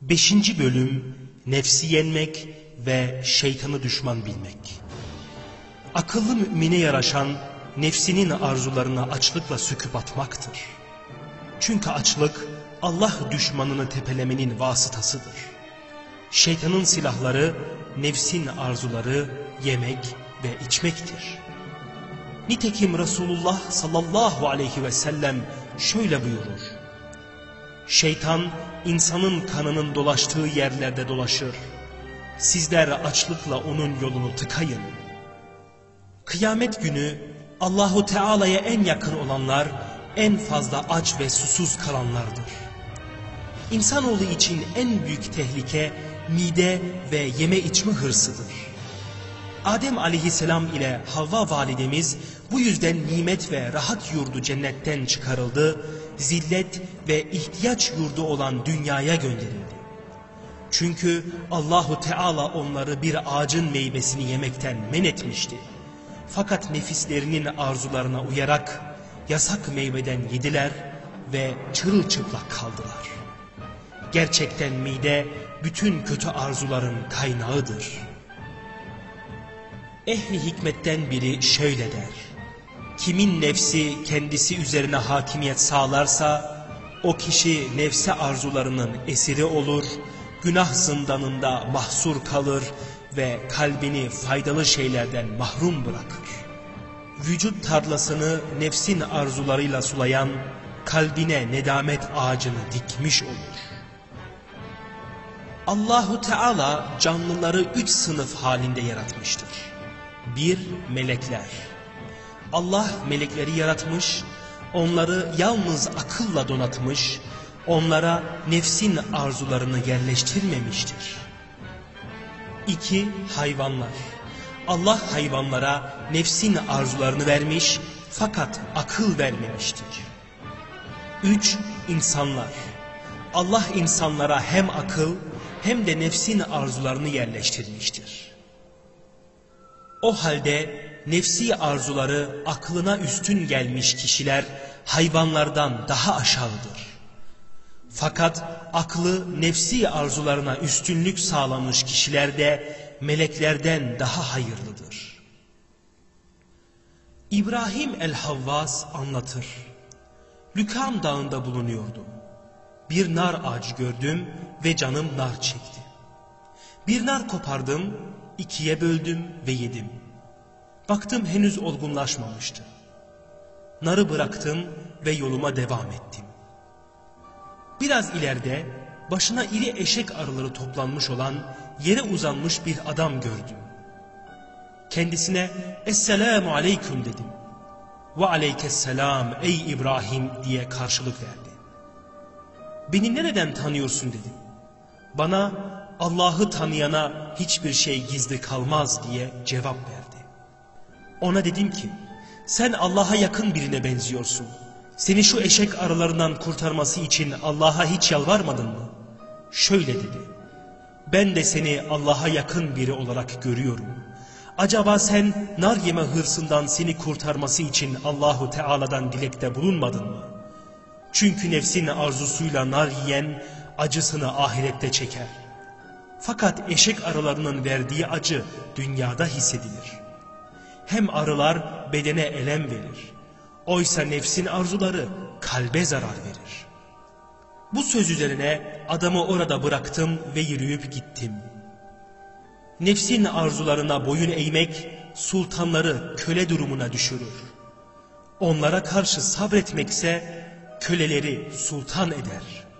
5. Bölüm Nefsi yenmek ve şeytanı düşman bilmek. Akıllı mümine yaraşan nefsinin arzularına açlıkla söküp atmaktır. Çünkü açlık Allah düşmanını tepelemenin vasıtasıdır. Şeytanın silahları nefsin arzuları yemek ve içmektir. Nitekim Resulullah sallallahu aleyhi ve sellem şöyle buyurur: şeytan insanın kanının dolaştığı yerlerde dolaşır. Sizler açlıkla onun yolunu tıkayın. Kıyamet günü Allahu Teala'ya en yakın olanlar en fazla aç ve susuz kalanlardır. İnsanoğlu için en büyük tehlike mide ve yeme içme hırsıdır. Adem aleyhisselam ile Havva validemiz bu yüzden nimet ve rahat yurdu cennetten çıkarıldı, zillet ve ihtiyaç yurdu olan dünyaya gönderildi. Çünkü Allahu Teala onları bir ağacın meyvesini yemekten men etmişti. Fakat nefislerinin arzularına uyarak yasak meyveden yediler ve çırılçıplak kaldılar. Gerçekten mide bütün kötü arzuların kaynağıdır. Ehli hikmetten biri şöyle der: kimin nefsi kendisi üzerine hakimiyet sağlarsa o kişi nefsi arzularının esiri olur, günah zindanında mahsur kalır ve kalbini faydalı şeylerden mahrum bırakır. Vücut tarlasını nefsin arzularıyla sulayan kalbine nedamet ağacını dikmiş olur. Allahu Teala canlıları 3 sınıf halinde yaratmıştır. 1. Melekler. Allah melekleri yaratmış, onları yalnız akılla donatmış, onlara nefsin arzularını yerleştirmemiştir. 2. Hayvanlar. Allah hayvanlara nefsin arzularını vermiş fakat akıl vermemiştir. 3. İnsanlar. Allah insanlara hem akıl hem de nefsin arzularını yerleştirmiştir. O halde nefsi arzuları aklına üstün gelmiş kişiler hayvanlardan daha aşağıdır. Fakat aklı nefsi arzularına üstünlük sağlamış kişiler de meleklerden daha hayırlıdır. İbrahim el-Havvas anlatır: Lükam dağında bulunuyordum. Bir nar ağacı gördüm ve canım nar çekti. Bir nar kopardım, 2'ye böldüm ve yedim. Baktım henüz olgunlaşmamıştı. Narı bıraktım ve yoluma devam ettim. Biraz ileride başına iri eşek arıları toplanmış olan yere uzanmış bir adam gördüm. Kendisine "Esselamu aleyküm" dedim. "Ve aleykesselam ey İbrahim" diye karşılık verdi. "Beni nereden tanıyorsun?" dedim. Bana "Allah'ı tanıyana hiçbir şey gizli kalmaz" diye cevap verdi. Ona dedim ki "Sen Allah'a yakın birine benziyorsun. Seni şu eşek arılarından kurtarması için Allah'a hiç yalvarmadın mı?" Şöyle dedi: "Ben de seni Allah'a yakın biri olarak görüyorum. Acaba sen nar yeme hırsından seni kurtarması için Allahu Teala'dan dilekte bulunmadın mı? Çünkü nefsin arzusuyla nar yiyen acısını ahirette çeker. Fakat eşek arılarının verdiği acı dünyada hissedilir. Hem arılar bedene elem verir. Oysa nefsin arzuları kalbe zarar verir." Bu söz üzerine adamı orada bıraktım ve yürüyüp gittim. Nefsin arzularına boyun eğmek sultanları köle durumuna düşürür. Onlara karşı sabretmekse köleleri sultan eder.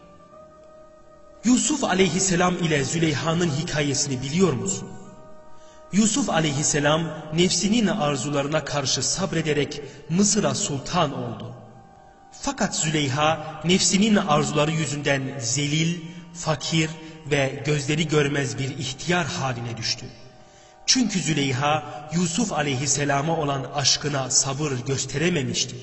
Yusuf aleyhisselam ile Züleyha'nın hikayesini biliyor musun? Yusuf aleyhisselam nefsinin arzularına karşı sabrederek Mısır'a sultan oldu. Fakat Züleyha nefsinin arzuları yüzünden zelil, fakir ve gözleri görmez bir ihtiyar haline düştü. Çünkü Züleyha Yusuf aleyhisselama olan aşkına sabır gösterememişti.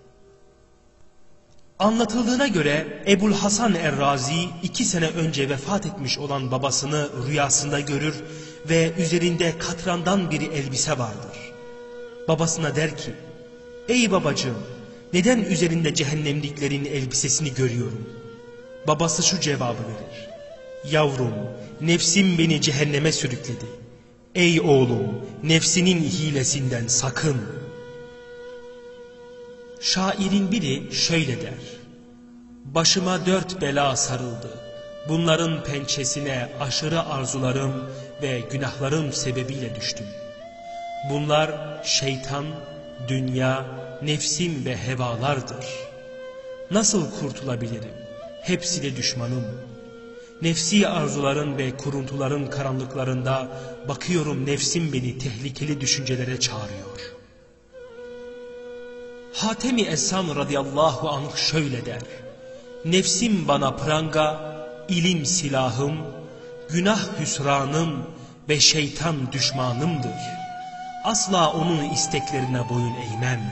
Anlatıldığına göre Ebul Hasan Er-Razi 2 sene önce vefat etmiş olan babasını rüyasında görür ve üzerinde katrandan bir elbise vardır. Babasına der ki "Ey babacığım, neden üzerinde cehennemliklerin elbisesini görüyorum?" Babası şu cevabı verir: Yavrum, nefsim beni cehenneme sürükledi. Ey oğlum, nefsinin hilesinden sakın. Şairin biri şöyle der: başıma 4 bela sarıldı. Bunların pençesine aşırı arzularım ve günahlarım sebebiyle düştüm. Bunlar şeytan, dünya, nefsim ve hevalardır. Nasıl kurtulabilirim? Hepsi de düşmanım. Nefsi arzuların ve kuruntuların karanlıklarında bakıyorum nefsim beni tehlikeli düşüncelere çağırıyor. Hatemi Esam radıyallahu anh şöyle der: nefsim bana pranga, ilim silahım, günah hüsranım ve şeytan düşmanımdır. Asla onun isteklerine boyun eğmem.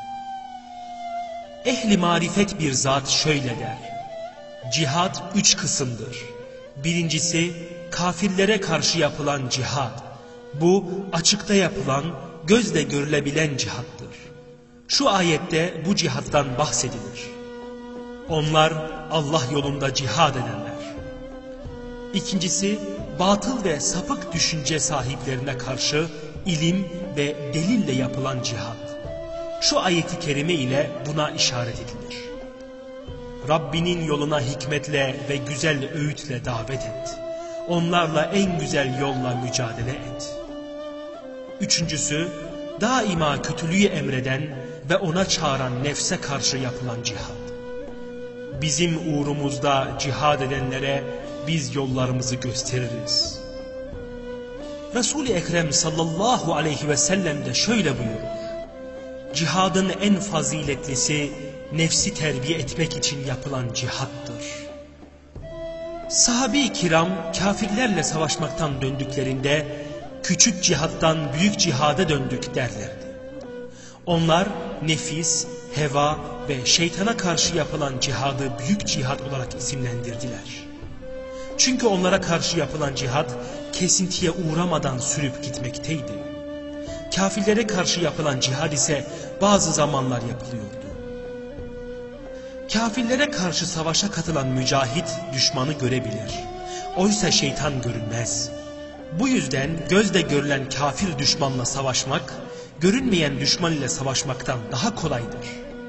Ehli marifet bir zat şöyle der: cihad 3 kısımdır. Birincisi kafirlere karşı yapılan cihad. Bu açıkta yapılan, gözle görülebilen cihattır. Şu ayette bu cihattan bahsedilir. Onlar Allah yolunda cihad edenler. İkincisi batıl ve sapık düşünce sahiplerine karşı ilim ve delille yapılan cihad. Şu ayeti kerime ile buna işaret edilir. Rabbinin yoluna hikmetle ve güzel öğütle davet et. Onlarla en güzel yolla mücadele et. Üçüncüsü, daima kötülüğü emreden ve ona çağıran nefse karşı yapılan cihad. Bizim uğrumuzda cihad edenlere biz yollarımızı gösteririz. Resul-i Ekrem sallallahu aleyhi ve sellem de şöyle buyurur: cihadın en faziletlisi nefsi terbiye etmek için yapılan cihattır. Sahabe-i kiram kafirlerle savaşmaktan döndüklerinde küçük cihattan büyük cihada döndük derlerdi. Onlar nefis, heva ve şeytana karşı yapılan cihadı büyük cihad olarak isimlendirdiler. Çünkü onlara karşı yapılan cihad kesintiye uğramadan sürüp gitmekteydi. Kafirlere karşı yapılan cihad ise bazı zamanlar yapılıyordu. Kafirlere karşı savaşa katılan mücahit düşmanı görebilir. Oysa şeytan görünmez. Bu yüzden gözle görülen kafir düşmanla savaşmak, görünmeyen düşman ile savaşmaktan daha kolaydır.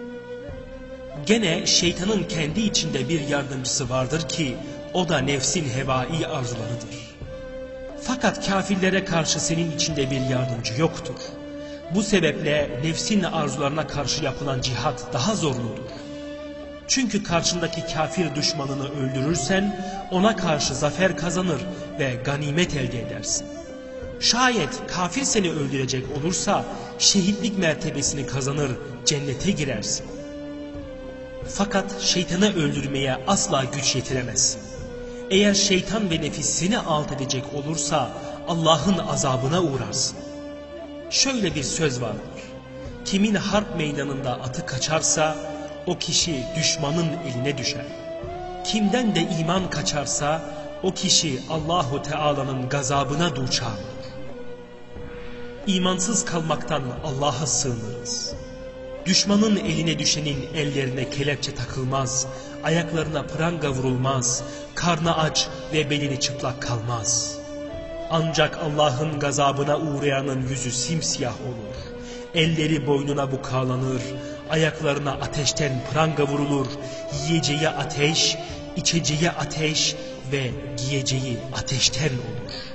Gene şeytanın kendi içinde bir yardımcısı vardır ki o da nefsin hevai arzularıdır. Fakat kafirlere karşı senin içinde bir yardımcı yoktur. Bu sebeple nefsin arzularına karşı yapılan cihat daha zorludur. Çünkü karşındaki kafir düşmanını öldürürsen ona karşı zafer kazanır ve ganimet elde edersin. Şayet kafir seni öldürecek olursa şehitlik mertebesini kazanır, cennete girersin. Fakat şeytanı öldürmeye asla güç yetiremezsin. Eğer şeytan ve nefis seni alt edecek olursa Allah'ın azabına uğrarsın. Şöyle bir söz vardır: kimin harp meydanında atı kaçarsa o kişi düşmanın eline düşer. Kimden de iman kaçarsa o kişi Allahu Teala'nın gazabına duçar olur. İmansız kalmaktan Allah'a sığınırız. Düşmanın eline düşenin ellerine kelepçe takılmaz, ayaklarına pranga vurulmaz, karnı aç ve belini çıplak kalmaz. Ancak Allah'ın gazabına uğrayanın yüzü simsiyah olur. Elleri boynuna bukalanır, ayaklarına ateşten pranga vurulur, yiyeceği ateş, içeceği ateş ve giyeceği ateşten olur.